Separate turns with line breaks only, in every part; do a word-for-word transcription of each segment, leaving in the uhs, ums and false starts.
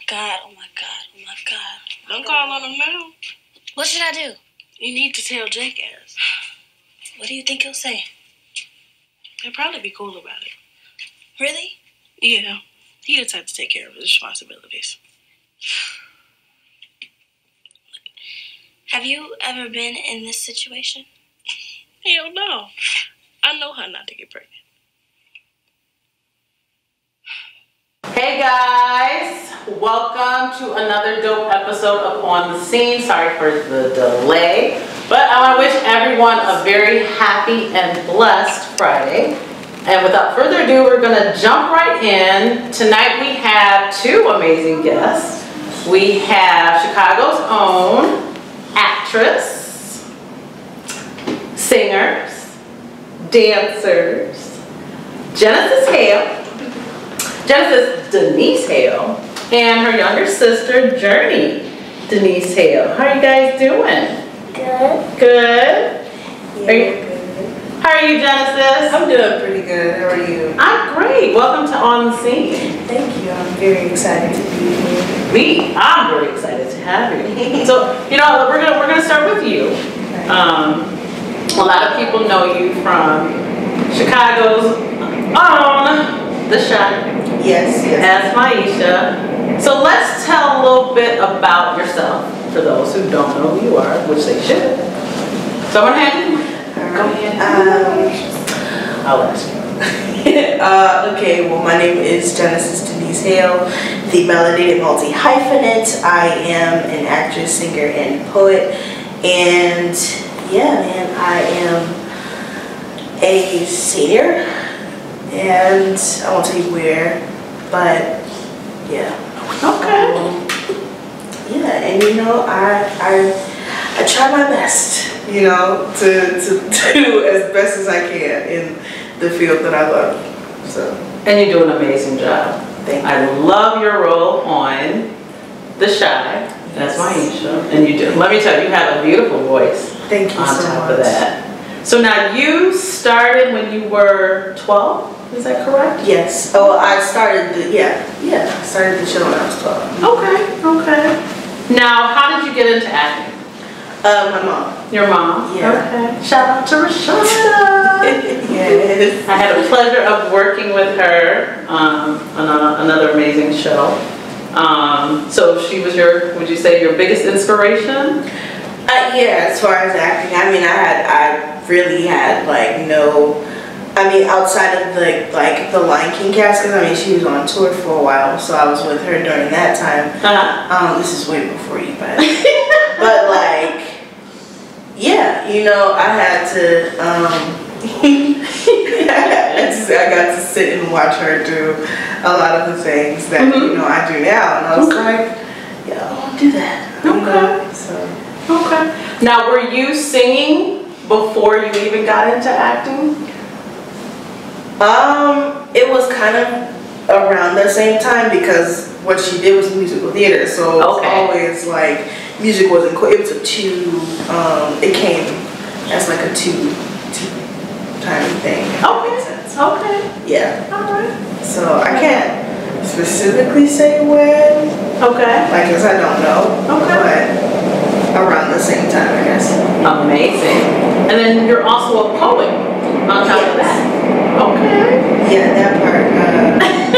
God, oh my God, oh my God.
Don't call on him now.
What should I do?
You need to tell Jackass.
What do you think he'll say?
He'll probably be cool about it.
Really?
Yeah. He the type to take care of his responsibilities.
Have you ever been in this situation?
Hell no. I know how not to get pregnant.
Hey guys, welcome to another dope episode of On the Scene. Sorry for the delay, but I want to wish everyone a very happy and blessed Friday. And without further ado, we're going to jump right in. Tonight we have two amazing guests. We have Chicago's own actress, singers, dancers, Genesis Hale. Genesis Denise Hale, and her younger sister Journey Denise Hale. How are you guys doing?
Good.
Good?
Yeah,
are you,
good.
How are you, Genesis?
I'm doing pretty good. How are you?
I'm great. Welcome to On the Scene.
Thank you. I'm very excited to be here.
We, I'm very excited to have you. So, you know, we're gonna we're gonna start with you.
Okay.
Um, a lot of people know you from Chicago's own The Shy.
Yes, yes.
As Maisha. So let's tell a little bit about yourself for those who don't know who you are, which they should. So I'm gonna have you go ahead.
Um,
I'll ask you.
uh, okay, well, my name is Genesis Denise Hale, the melanated multi-hyphenate. I am an actress, singer, and poet. And yeah, man, I am a senior. And I won't tell you where, but yeah.
Okay.
Um, yeah, and you know, I I I try my best, you know, to to do as best as I can in the field that I love. So.
And you do an amazing job.
Thank you.
I love your role on The Shy. That's Maisha. And you do. Let me tell you, you have a beautiful voice.
Thank you
on
so
top
much.
of that. So now you started when you were twelve. Is that correct?
Yes. Oh, I started the, yeah, yeah, I started the show when I was twelve.
Okay, okay. Now, how did you get into acting?
Uh, my mom.
Your mom?
Yeah.
Okay. Shout out to Rashada.
Yes.
I had a pleasure of working with her um, on a, another amazing show. Um, so she was your, would you say, your biggest inspiration?
Uh, yeah, as far as acting, I mean, I had, I really had like no, I mean, outside of the, like, the Lion King cast, because I mean, she was on tour for a while, so I was with her during that time.
Uh-huh.
Um, this is way before you, but, but like, yeah, you know, I had to, um, I, just, I got to sit and watch her do a lot of the things that, mm-hmm. you know, I do now, and I was okay. like, yeah, I won't do that.
Okay.
You know? So.
Okay. Now, were you singing before you even got into acting?
Um, it was kind of around the same time because what she did was musical theater, so it was
okay.
always like music wasn't cool. It was a two. Um, it came as like a two, two time thing.
Okay. Okay.
Yeah.
All right.
So I can't specifically say when.
Okay.
Like, cause I don't know.
Okay.
But around the same time, I guess.
Amazing. And then you're also a poet on top
yes.
of that. Okay.
Yeah, that part. Uh,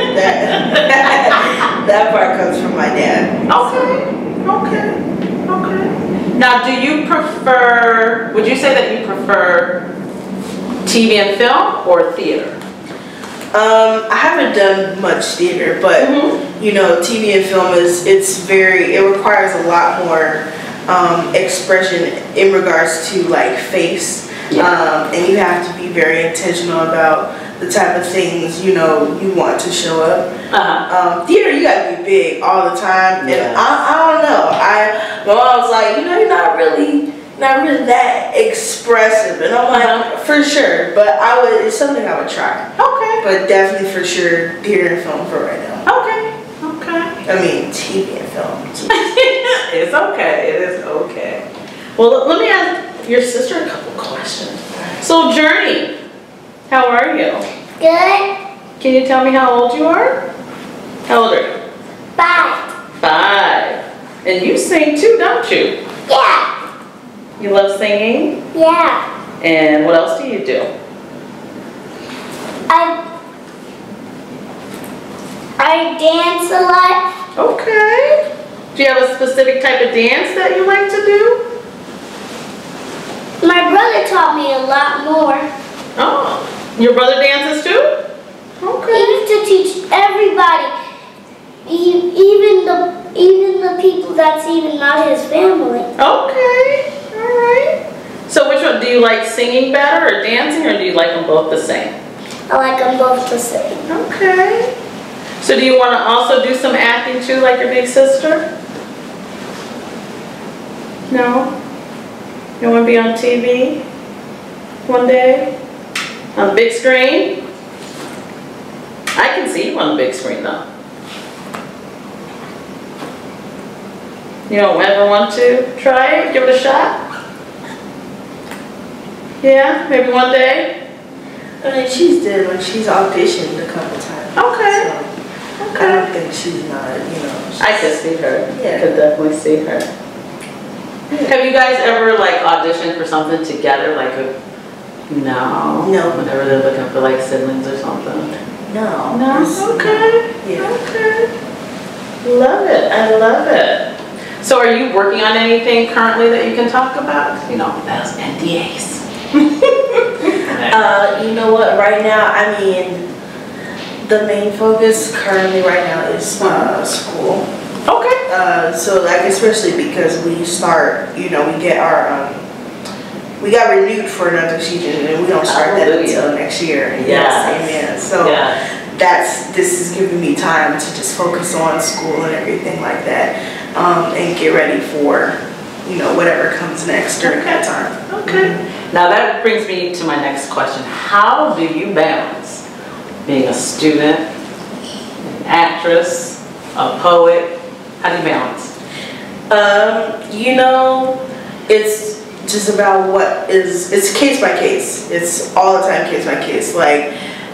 that that part comes from my dad.
Okay. Okay. Okay. Now, do you prefer? Would you say that you prefer T V and film or theater?
Um, I haven't done much theater, but mm-hmm. you know, T V and film is it's very it requires a lot more um, expression in regards to like face. Yeah. Um, and you have to be very intentional about the type of things, you know, you want to show up. Uh-huh. Um, theater, you gotta be big all the time.
Yeah.
And I, I don't know. I, my mom was like, you know, you're not really, not really that expressive. And I'm like, uh-huh. for sure. But I would, it's something I would try.
Okay.
But definitely for sure, theater and film for right now.
Okay. Okay.
I mean, T V and film.
It's okay. It is okay. Well, let me ask your sister a couple questions. So, Journey, how are you?
Good.
Can you tell me how old you are? How old are you?
Five.
Five. And you sing too, don't you?
Yeah.
You love singing?
Yeah.
And what else do you do?
I I dance a lot.
Okay. Do you have a specific type of dance that you like to do?
My brother taught me a lot more.
Oh, your brother dances too?
He
Okay.
used to teach everybody, e- even the even the people that's even not his family.
Okay. All right. So which one, do you like singing better or dancing, or do you like them both the same?
I like them both the same.
Okay. So do you want to also do some acting too, like your big sister? No? You want to be on T V one day? On the big screen? I can see you on the big screen though. You don't ever want to try it? Give it a shot? Yeah, maybe one day?
I mean, she's did, like, she's auditioned a couple times.
Okay.
So I don't think she's not, you know. She's,
I could see her.
Yeah.
Could definitely see her. Have you guys ever like auditioned for something together? Like a no.
No.
Whenever they're looking for like siblings or something.
No.
No.
It's-
Okay.
Yeah.
Okay. Love it. I love it. So are you working on anything currently that you can talk about? You know, that's N D As.
Uh, you know what? Right now, I mean, the main focus currently right now is uh, school.
Okay.
Uh, so like, especially because we start, you know, we get our, um, we got renewed for another season, and we don't start that
Hallelujah.
until next year.
Yes.
Amen. So
Yeah.
that's, this is giving me time to just focus on school and everything like that, um, and get ready for, you know, whatever comes next during that time.
Okay. Now that brings me to my next question. How do you balance being a student, an actress, a poet? How do you balance?
Um, you know, it's just about what is, it's case by case. It's all the time case by case. Like,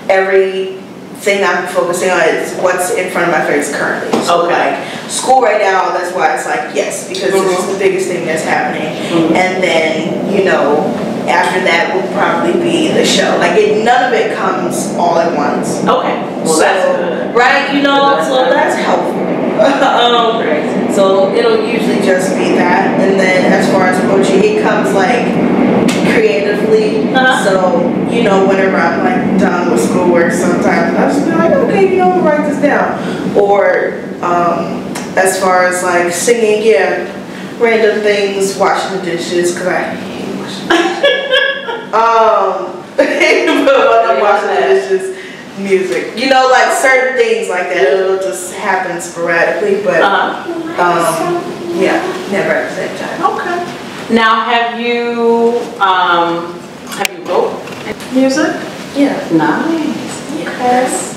everything I'm focusing on is what's in front of my face currently. So
Okay.
like, school right now, that's why it's like, yes, because this is the biggest thing that's happening.
Mhm.
And then, you know, after that will probably be the show. Like, it, none of it comes all at once.
Okay. Well,
So,
that's good.
right, you know, so that's helpful. um, so it'll usually just be that, and then as far as poetry, it comes like creatively.
Uh-huh.
So you know, whenever I'm like done with schoolwork, sometimes I'll just be like, okay, you know, I'm gonna write this down. Or um, as far as like singing, yeah, random things, washing the dishes, cause I hate washing the dishes. um, but when I'm washing the dishes. Music, you know, like certain things like that, it'll just happen sporadically, but
Uh-huh.
um, yeah, never at the same time.
Okay. Now, have you um, have you wrote music?
Yeah.
Nice.
Yes.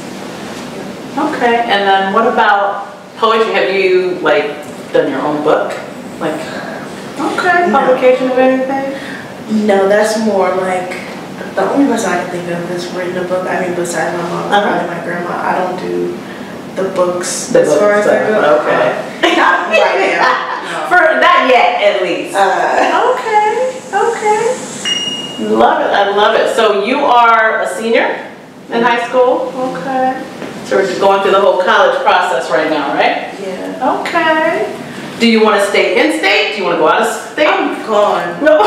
Okay. And then what about poetry? Have you like done your own book? Like, okay,
No.
publication of anything?
No, that's more like the only person I can think of that's written a book. I mean, besides my mom,
Uh-huh.
probably my grandma. I don't do the books
The
as far
books,
as I go.
okay.
Not right now.
For not yet, at least.
No. Uh,
Okay, okay. Love it, I love it. So you are a senior in high school? Okay. So we're just going through the whole college process right now, right?
yeah.
Okay. Do you want to stay in state? Do you want to go out of state?
I'm gone.
No.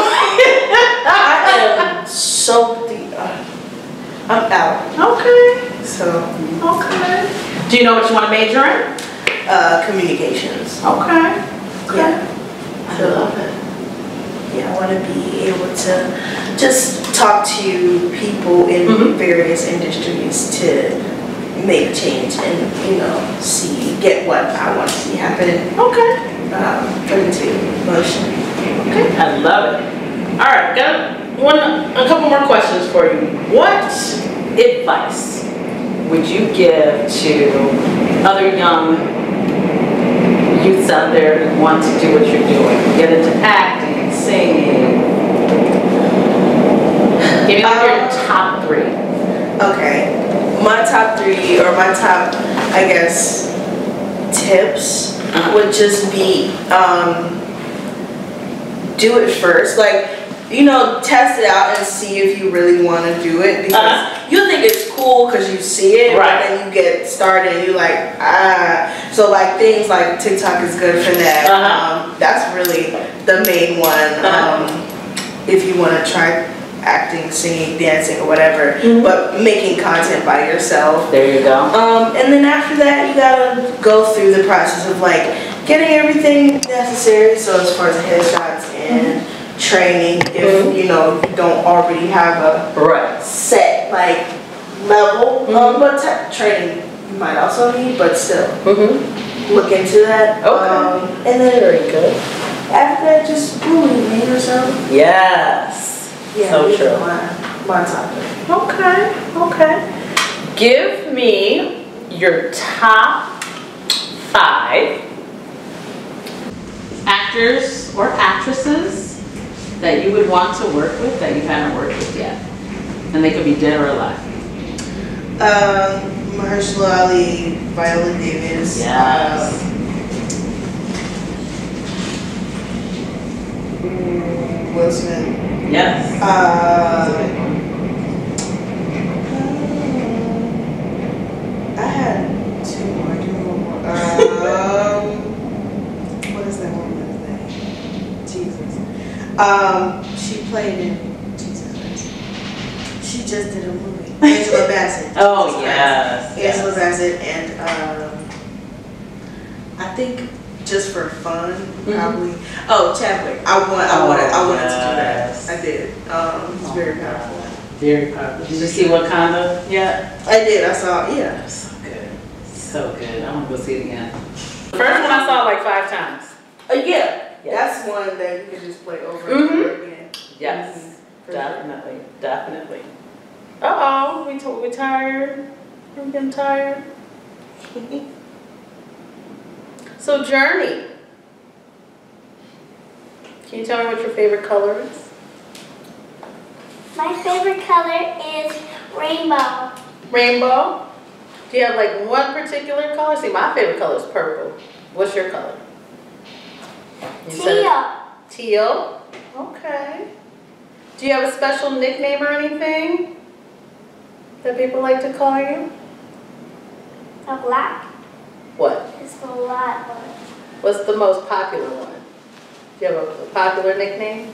I am so deep. Uh, I'm out.
Okay,
So,
okay. Do you know what you want to major in?
uh, communications.
Okay.
Yeah.
I love it.
Yeah, I want to be able to just talk to people in
Mhm.
various industries to make change and, you know, see, get what I want to see happen,
Okay.
um, put into motion.
Okay. I love it. All right, got one, a couple more questions for you. What advice would you give to other young youths out there who want to do what you're doing? Get into acting, singing. Give me like your
Um,
top three.
Okay, my top three, or my top, I guess, tips would just be um, do it first. Like, you know, test it out and see if you really want to do it, because uh-huh. you think it's cool because you see it, right. But then you get started and you're like, ah. So like things like TikTok is good for that. Uh-huh. Um, that's really the main one. Uh-huh. Um, if you want to try acting, singing, dancing, or whatever, mm-hmm. but making content by yourself.
There you go.
Um, and then after that, you gotta go through the process of like getting everything necessary. So as far as headshots and mm-hmm. training, if mm-hmm. you know you don't already have a
right.
set like level, mm-hmm. um, but t- training you might also need, but still mm-hmm. look into that.
Okay.
Um, and then very good. After that, just bullying yourself.
Yes.
Yeah,
so true.
My, my topic.
Okay. Okay. Give me your top five actors or actresses that you would want to work with that you haven't worked with yet, and they could be dead or alive.
Um, Mahershala Ali, Viola Davis.
Yes.
Um, Will Smith.
Yes.
Uh, I had two more. Do one more. Um, what is that woman's name? Jesus. Um, she played in Jesus Christ. She just did a movie. Angela Bassett.
Oh
Jesus
yes.
Christ. Angela yes. Bassett, and um, I think just for fun, mm-hmm. probably. Oh, Chadwick. I want. I wanted. I wanted yes. to do that. I did. Um, it's oh, very powerful. God.
Very powerful. Did you see Wakanda? Yeah.
I did. I saw. Yeah.
So good. So good. I want to go see it again. The first one I saw like five times.
Oh yeah. Yes. That's one that you can just play over and
mm-hmm.
over again.
Yes.
Mm-hmm.
Definitely. Sure. Definitely. Uh oh. We t- we tired. We're getting tired. So Journey. Can you tell me what your favorite color is?
My favorite color is rainbow.
Rainbow? Do you have like one particular color? See, my favorite color is purple. What's your color? You
Teal.
Teal? Okay. Do you have a special nickname or anything that people like to call you?
A black.
What?
It's a lot, but...
What's the most popular one? Do you have a, a popular nickname?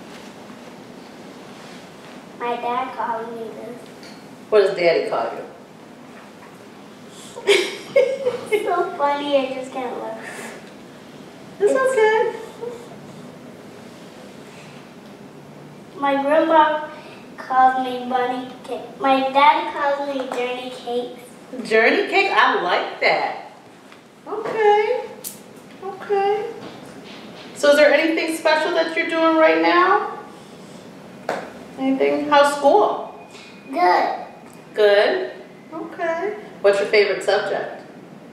My dad called me this.
What does Daddy call you?
It's so funny, I just can't look.
It's, it's okay.
My grandma calls me bunny cake. My dad calls me Journey Cakes.
Journey Cake? I like that. Okay. Okay. So is there anything special that you're doing right now? Anything? How's school?
Good.
Good? Okay. What's your favorite subject?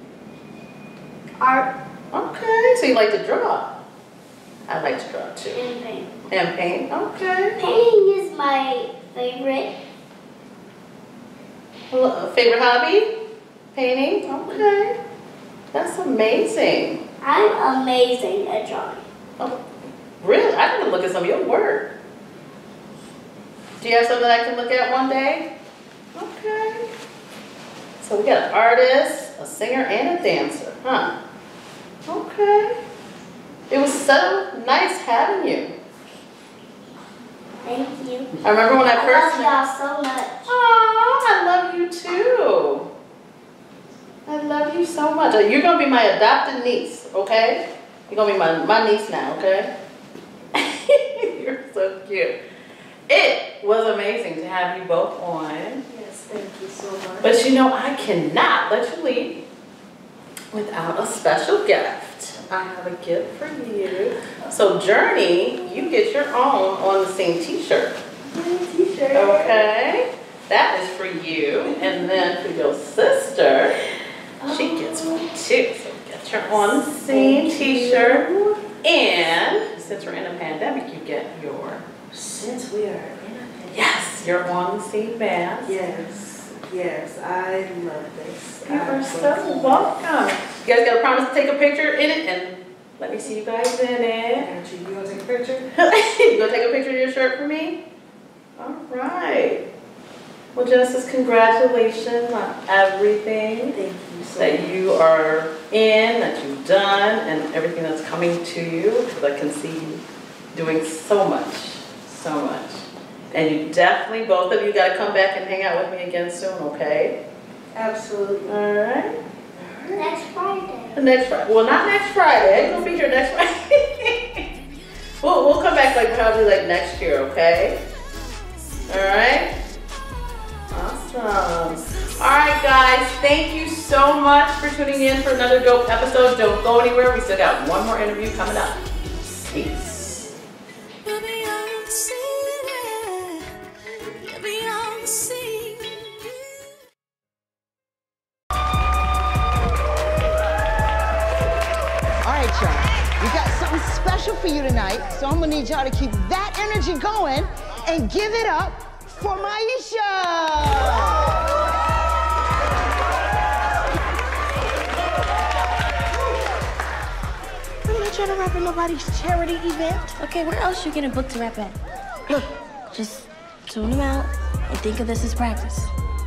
Art.
Okay. So you like to draw? I like to draw too.
And paint.
And paint? Okay.
Painting is my favorite.
Well, favorite hobby? Painting? Okay. That's amazing.
I'm amazing at drawing.
Oh, really? I didn't look at some of your work. Do you have something that I can look at one day? Okay. So we got an artist, a singer, and a dancer, huh? Okay. It was so nice having you.
Thank you.
I remember when I, I first
love y'all so much.
Oh, I love you too. I love you so much. You're gonna be my adopted niece, okay? You're gonna be my, my niece now, okay? You're so cute. It was amazing to have you both on.
Yes, thank you so much.
But you know, I cannot let you leave without a special gift. I have a gift for you. So Journey, you get your own on the same t-shirt.
T-shirt.
Okay. That is for you. And then for your sister, she gets one too. So get your on the same t-shirt. And since we're in a pandemic, you get your...
Since we are in a pandemic.
Yes, you're on the same mask.
Yes. Yes, I love this.
You are so welcome. You guys gotta promise to take a picture in it, and let me see you guys in it.
You gonna take a picture?
You gonna take a picture of your shirt for me? All right. Well, Genesis, congratulations on everything.
Thank you so
that
much.
you are in, that you've done, and everything that's coming to you. Because I can see you doing so much, so much. And you definitely, both of you, got to come back and hang out with me again soon, okay?
Absolutely.
All right.
Next Friday.
The next Friday. Well, not next Friday. You'll be here next Friday. we'll, we'll come back like probably like next year, okay? All right? Awesome. All right, guys. Thank you so much for tuning in for another dope episode. Don't go anywhere. We still got one more interview coming up. Peace.
We got something special for you tonight, so I'm gonna need y'all to keep that energy going and give it up for Maisha! I'm not trying to rap at nobody's charity event.
Okay, where else you getting booked to rap at? Look, just tune them out and think of this as practice.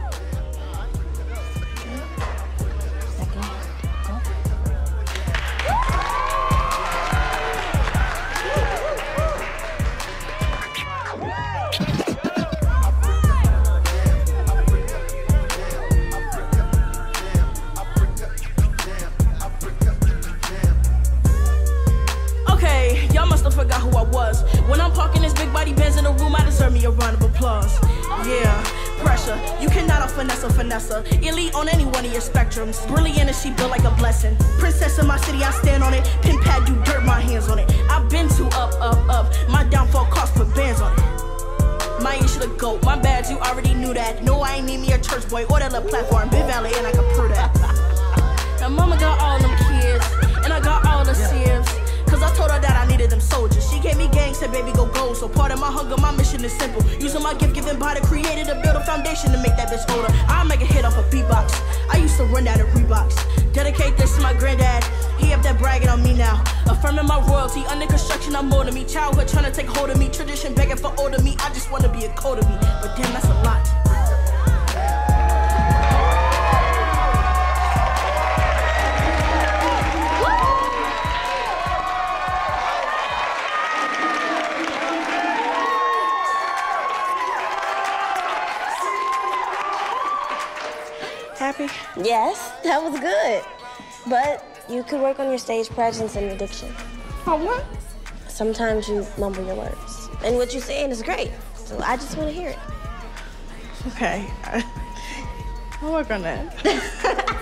Forgot who I was. When I'm parking this big body Benz in the room, I deserve me a round of applause. Yeah, pressure. You cannot out finesse a finesse. Elite on any one of your spectrums. Brilliant and she built like a blessing. Princess in my city, I stand on it. Pin pad, do dirt, my hands on it. I've been too up, up, up. My downfall cost put bands on it. My issue the goat. My bad, you already knew that. No, I ain't need me a church boy or that little platform. Big Valley, and I can prove that. Now, mama got all them kids, and I got all the sieves. Cause I told her that I needed them soldiers. She gave me gang, said baby go gold. So part of my hunger, my mission is simple. Using my gift given by the creator to build a foundation to make that bitch older. I'll make a hit off a beatbox. I used to run down the Reeboks. Dedicate this to my granddad. He up there bragging on me now. Affirming my royalty. Under construction, I'm more than me. Childhood trying to take hold of me. Tradition begging for older me. I just want to be a code of me. But damn, that's a lot. Happy?
Yes, that was good. But you could work on your stage presence and addiction.
Oh, what?
Sometimes you mumble your words. And what you're saying is great. So I just want to hear it.
Okay. I'll work on that.